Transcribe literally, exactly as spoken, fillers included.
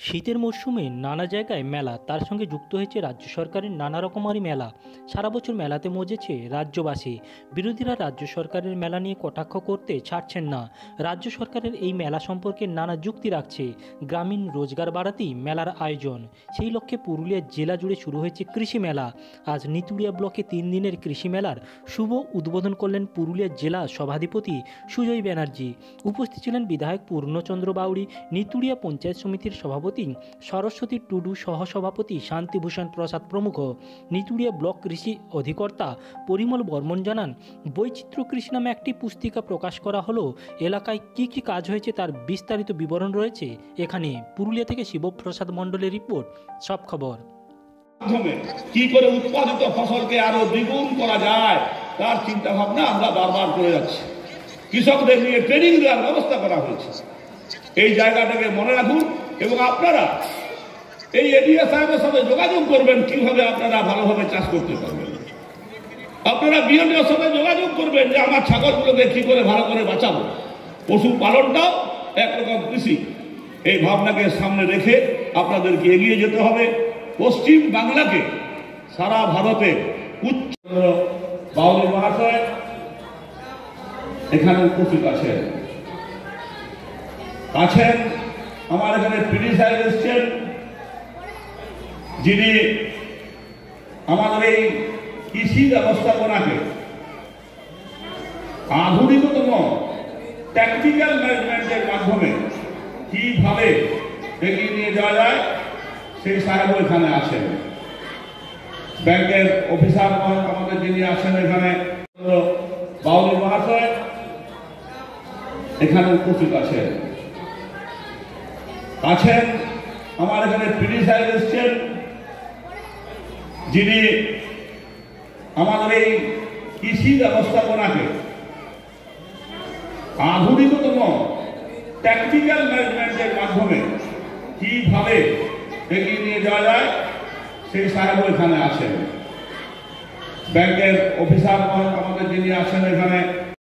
শীতের মরশুমে নানা জায়গায় মেলা, তার সঙ্গে যুক্ত হয়েছে রাজ্য সরকারের নানা রকমারি মেলা। সারা বছর মেলাতে মজেছে রাজ্যবাসী। বিরোধীরা রাজ্য সরকারের মেলা নিয়ে কটাক্ষ করতে ছাড়ছেন না। রাজ্য সরকারের এই মেলা সম্পর্কে নানা যুক্তি রাখছে। গ্রামীণ রোজগার বাড়াতেই মেলার আয়োজন। সেই লক্ষ্যে পুরুলিয়া জেলা জুড়ে শুরু হয়েছে কৃষি মেলা। আজ নিতুড়িয়া ব্লকে তিন দিনের কৃষি মেলার শুভ উদ্বোধন করলেন পুরুলিয়া জেলা সভাধিপতি সুজয় ব্যানার্জি। উপস্থিত ছিলেন বিধায়ক পূর্ণচন্দ্র বাউড়ি, নিতুড়িয়া পঞ্চায়েত সমিতির সভাপতি সরস্বতী টুডু, সহসভাপতি শান্তিভূষণ প্রসাদ প্রমুখ। নিতুড়িয়া ব্লক কৃষি অধিকর্তা পরিমল বর্মন জানান, বৈচিত্র্য কৃষি নামে একটি পুস্তিকা প্রকাশ করা হলো। এলাকায় কি কি কাজ হয়েছে তার বিস্তারিত বিবরণ রয়েছে এখানে। পুরুলিয়া থেকে শিবপ্রসাদ মণ্ডলের রিপোর্ট, সব খবর। কি করে উৎপাদিত ফসলকে আরো দ্বিগুণ করা যায় তার চিন্তা ভাবনা আমরা বারবার করে যাচ্ছি। কৃষকদের নিয়ে ট্রেনিং দেওয়ার ব্যবস্থা করা হয়েছে। এই জায়গাটাকে মনে রাখুন এবং আপনারা এই এডিএ সাহেবের সাথে যোগাযোগ করবেন কিভাবে আপনারা ভালোভাবে চাষ করতে পারবেন। আপনারা বিএলডিওর সাথে যোগাযোগ করবেন যে আমার ছাগলগুলোকে কি করে ভালো করে বাঁচাবো। পশুপালনটাও একরকম কৃষি। এই ভাবনাকে সামনে রেখে আপনাদেরকে এগিয়ে যেতে হবে। পশ্চিম বাংলাকে সারা ভারতে উচ্চ বাউলি মহাশয় এখানে উপস্থিত আছেন আছেন আমার এখানে পিডি সাহেব এসছেন, যিনি আমাদের এই কৃষি ব্যবস্থাপনাকে আধুনিকতম ট্যাকটিক্যাল ম্যানেজমেন্টের মাধ্যমে কিভাবে এগিয়ে নিয়ে যাওয়া যায় সেই সাহেবও এখানে আছেন। ব্যাংকের অফিসার আমাদের যিনি আছেন এখানে বাউলি মহাশয় এখানে উপস্থিত আছেন আছেন আমার এখানে পিডি সাহেব এসছেন, যিনি আমাদের এই কৃষি ব্যবস্থাপনাকে আধুনিকতম ট্যাকটিক্যাল ম্যানেজমেন্টের মাধ্যমে কিভাবে এগিয়ে নিয়ে যাওয়া যায় সেই সাহেবও এখানে আছেন। ব্যাংকের অফিসার আমাদের যিনি আছেন এখানে